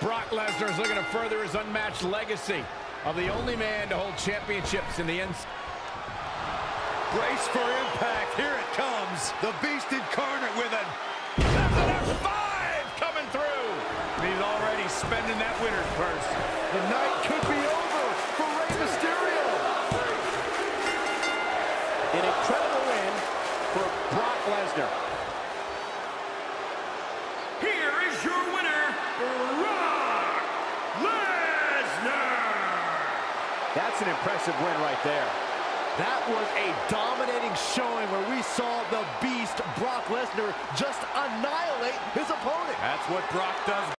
Brock Lesnar is looking to further his unmatched legacy of the only man to hold championships in the end. Brace for impact. Here it comes. The Beast incarnate with it. That's an F5 coming through. He's already spending that winner's purse. The night could be over for Rey Mysterio. An incredible win for Brock Lesnar. Here is your winner, Brock Lesnar. That's an impressive win right there. That was a dominating showing where we saw the Beast, Brock Lesnar, just annihilate his opponent. That's what Brock does.